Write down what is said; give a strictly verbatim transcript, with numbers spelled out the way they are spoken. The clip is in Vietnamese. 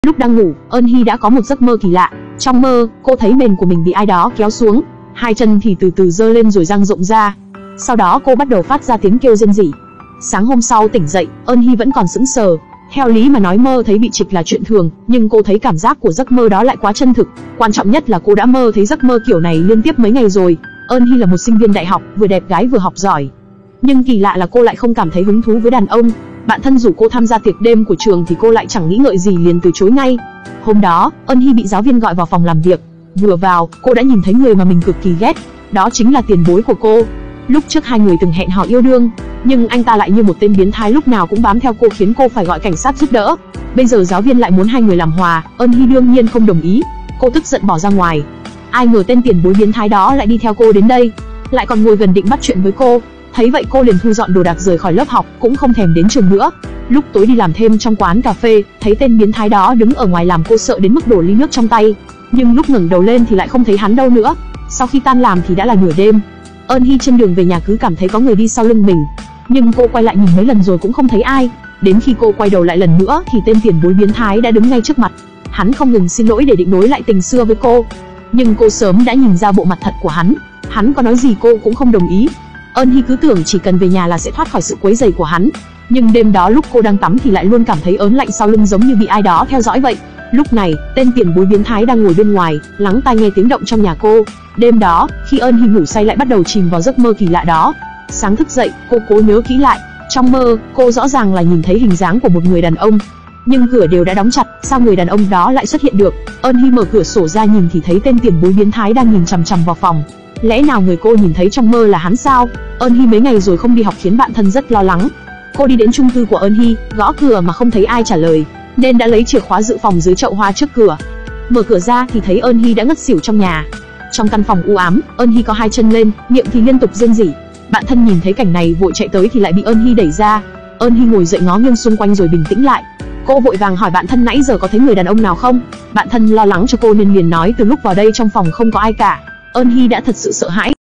Lúc đang ngủ, Eun Hee đã có một giấc mơ kỳ lạ. Trong mơ, cô thấy mền của mình bị ai đó kéo xuống, hai chân thì từ từ giơ lên rồi dang rộng ra. Sau đó cô bắt đầu phát ra tiếng kêu rên rỉ. Sáng hôm sau tỉnh dậy, Eun Hee vẫn còn sững sờ. Theo lý mà nói mơ thấy bị trịch là chuyện thường, nhưng cô thấy cảm giác của giấc mơ đó lại quá chân thực. Quan trọng nhất là cô đã mơ thấy giấc mơ kiểu này liên tiếp mấy ngày rồi. Eun Hee là một sinh viên đại học, vừa đẹp gái vừa học giỏi. Nhưng kỳ lạ là cô lại không cảm thấy hứng thú với đàn ông. Bạn thân rủ cô tham gia tiệc đêm của trường thì cô lại chẳng nghĩ ngợi gì liền từ chối ngay. Hôm đó, Eun Hee bị giáo viên gọi vào phòng làm việc. Vừa vào, cô đã nhìn thấy người mà mình cực kỳ ghét. Đó chính là tiền bối của cô. Lúc trước hai người từng hẹn hò yêu đương, nhưng anh ta lại như một tên biến thái lúc nào cũng bám theo cô khiến cô phải gọi cảnh sát giúp đỡ. Bây giờ giáo viên lại muốn hai người làm hòa, Eun Hee đương nhiên không đồng ý. Cô tức giận bỏ ra ngoài. Ai ngờ tên tiền bối biến thái đó lại đi theo cô đến đây, lại còn ngồi gần định bắt chuyện với cô. Thấy vậy cô liền thu dọn đồ đạc rời khỏi lớp học, cũng không thèm đến trường nữa. Lúc tối đi làm thêm trong quán cà phê, thấy tên biến thái đó đứng ở ngoài làm cô sợ đến mức đổ ly nước trong tay. Nhưng lúc ngẩng đầu lên thì lại không thấy hắn đâu nữa. Sau khi tan làm thì đã là nửa đêm. Eun Hee trên đường về nhà cứ cảm thấy có người đi sau lưng mình, nhưng cô quay lại nhìn mấy lần rồi cũng không thấy ai. Đến khi cô quay đầu lại lần nữa thì tên tiền bối biến thái đã đứng ngay trước mặt. Hắn không ngừng xin lỗi để định nối lại tình xưa với cô, nhưng cô sớm đã nhìn ra bộ mặt thật của hắn. Hắn có nói gì cô cũng không đồng ý. Eun Hee cứ tưởng chỉ cần về nhà là sẽ thoát khỏi sự quấy rầy của hắn, nhưng đêm đó lúc cô đang tắm thì lại luôn cảm thấy ớn lạnh sau lưng giống như bị ai đó theo dõi vậy. Lúc này, tên tiền bối biến thái đang ngồi bên ngoài, lắng tai nghe tiếng động trong nhà cô. Đêm đó, khi Eun Hee ngủ say lại bắt đầu chìm vào giấc mơ kỳ lạ đó. Sáng thức dậy, cô cố nhớ kỹ lại. Trong mơ, cô rõ ràng là nhìn thấy hình dáng của một người đàn ông, nhưng cửa đều đã đóng chặt, sao người đàn ông đó lại xuất hiện được? Eun Hee mở cửa sổ ra nhìn thì thấy tên tiền bối biến thái đang nhìn chằm chằm vào phòng. Lẽ nào người cô nhìn thấy trong mơ là hắn sao? Eun Hee mấy ngày rồi không đi học khiến bạn thân rất lo lắng. Cô đi đến chung cư của Eun Hee, gõ cửa mà không thấy ai trả lời, nên đã lấy chìa khóa dự phòng dưới chậu hoa trước cửa. Mở cửa ra thì thấy Eun Hee đã ngất xỉu trong nhà. Trong căn phòng u ám, Eun Hee có hai chân lên, miệng thì liên tục rên rỉ. Bạn thân nhìn thấy cảnh này vội chạy tới thì lại bị Eun Hee đẩy ra. Eun Hee ngồi dậy ngó nghiêng xung quanh rồi bình tĩnh lại. Cô vội vàng hỏi bạn thân nãy giờ có thấy người đàn ông nào không. Bạn thân lo lắng cho cô nên liền nói từ lúc vào đây trong phòng không có ai cả. Eun Hee đã thật sự sợ hãi.